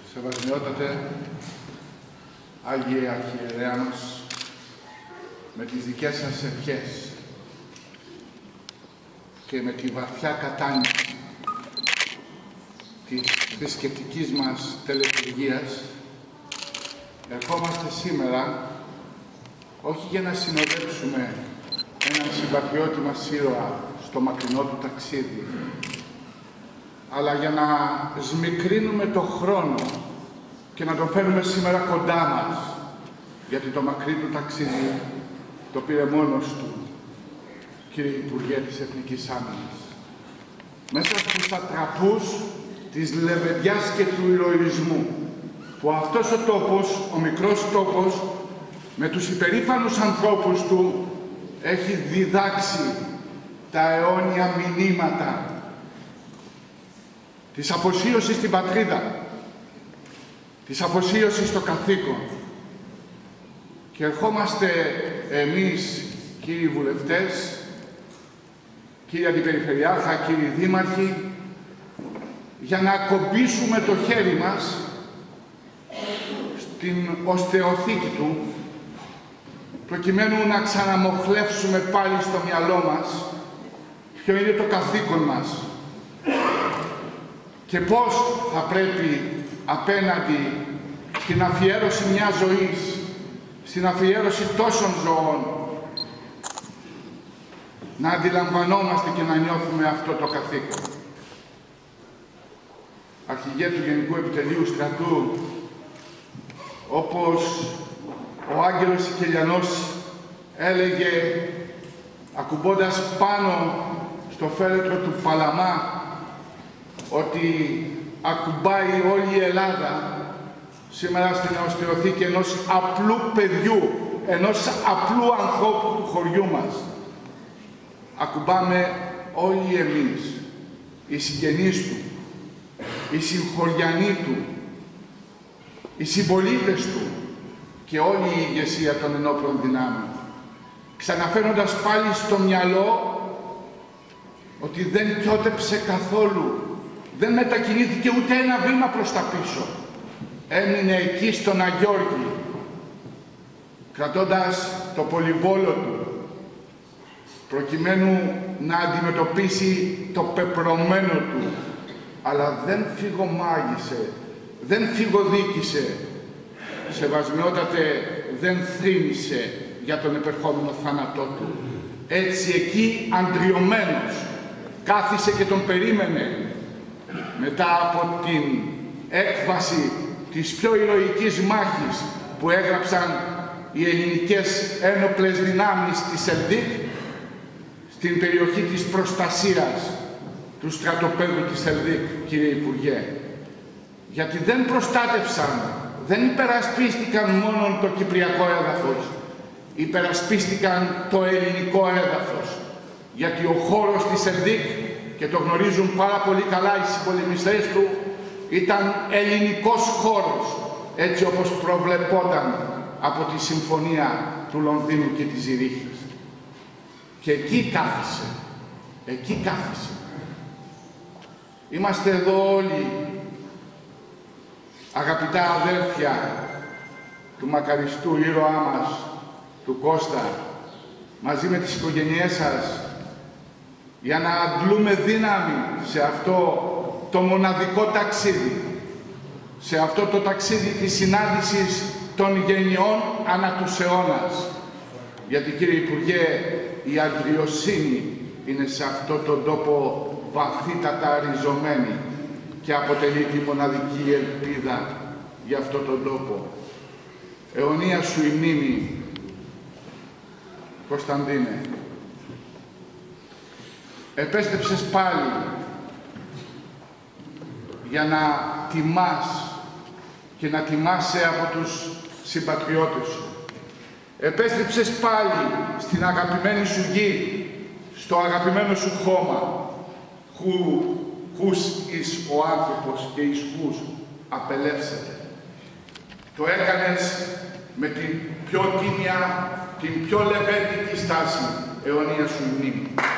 Σεβασμιότατε, Άγιε Αρχιερέα μας, με τις δικές σας ευχές και με τη βαθιά κατάνοιξη της θρησκευτικής μας τελετουργίας, ερχόμαστε σήμερα όχι για να συνοδέψουμε έναν συμπατριώτη μας ήρωα στο μακρινό του ταξίδι, αλλά για να σμικρύνουμε το χρόνο και να τον φέρουμε σήμερα κοντά μας, γιατί το μακρύ του ταξίδι το πήρε μόνος του, κύριε Υπουργέ της Εθνικής Άμυνας. Μέσα στους ατραπούς της λεβεντιάς και του ηρωισμού, που αυτός ο τόπος, ο μικρός τόπος, με τους υπερήφανους ανθρώπους του, έχει διδάξει τα αιώνια μηνύματα της αφοσίωσης στην πατρίδα, της αφοσίωσης στο καθήκον. Και ερχόμαστε εμείς, κύριοι βουλευτές, κύριοι αντιπεριφερειάρχα, κύριοι δήμαρχοι, για να ακομπήσουμε το χέρι μας στην οστεοθήκη του, προκειμένου να ξαναμοχλεύσουμε πάλι στο μυαλό μας ποιο είναι το καθήκον μας και πώς θα πρέπει απέναντι στην αφιέρωση μιας ζωής, στην αφιέρωση τόσων ζωών, να αντιλαμβανόμαστε και να νιώθουμε αυτό το καθήκον. Αρχηγέ του Γενικού Επιτελείου Στρατού, όπως ο Άγγελος Σικελιανός έλεγε, ακουμπώντας πάνω στο φέρετρο του Παλαμά, ότι ακουμπάει όλη η Ελλάδα σήμερα στην οστεοθήκη ενός απλού παιδιού, ενός απλού ανθρώπου του χωριού μας. Ακουμπάμε όλοι εμείς, οι συγγενείς του, οι συγχωριανοί του, οι συμπολίτες του και όλη η ηγεσία των ενόπλων δυνάμεων, ξαναφέροντας πάλι στο μυαλό ότι δεν κιότεψε καθόλου, δεν μετακινήθηκε ούτε ένα βήμα προς τα πίσω. Έμεινε εκεί στον Αγιώργη, κρατώντας το πολυβόλο του, προκειμένου να αντιμετωπίσει το πεπρωμένο του, αλλά δεν φυγομάγησε, δεν φυγοδίκησε, σεβασμιότατε, δεν θρήνησε για τον επερχόμενο θάνατό του. Έτσι εκεί αντριωμένος κάθισε και τον περίμενε μετά από την έκβαση της πιο ηρωικής μάχης που έγραψαν οι ελληνικές ένοπλες δυνάμεις της ΕΛΔΙΚ στην περιοχή της προστασίας του στρατοπέδου της ΕΛΔΙΚ, κύριε Υπουργέ. Γιατί δεν προστάτευσαν, δεν υπερασπίστηκαν μόνο το κυπριακό έδαφος, υπερασπίστηκαν το ελληνικό έδαφος. Γιατί ο χώρος της ΕΛΔΙΚ, και το γνωρίζουν πάρα πολύ καλά οι συμπολεμιστές του, ήταν ελληνικός χώρος, έτσι όπως προβλεπόταν από τη Συμφωνία του Λονδίνου και της Ζηρίχης. Και εκεί κάθισε, εκεί κάθισε. Είμαστε εδώ όλοι, αγαπητά αδέλφια του μακαριστού ήρωά μας, του Κώστα, μαζί με τις οικογένειές σας, για να αντλούμε δύναμη σε αυτό το μοναδικό ταξίδι, σε αυτό το ταξίδι της συνάντησης των γενιών ανά τους αιώνας. Γιατί, κύριε Υπουργέ, η αντριοσύνη είναι σε αυτό τον τόπο βαθύτατα ριζωμένη και αποτελεί τη μοναδική ελπίδα για αυτό τον τόπο. Αιωνία σου η μνήμη, Κωνσταντίνε. Επέστρεψες πάλι για να τιμάς και να τιμάσαι από τους συμπατριώτες σου. Επέστρεψες πάλι στην αγαπημένη σου γη, στο αγαπημένο σου χώμα. Χους εις ο άνθρωπος και εις χους απελεύσεται. Το έκανες με την πιο τίμια, την πιο λεβέντικη στάση, αιωνία σου μνήμη.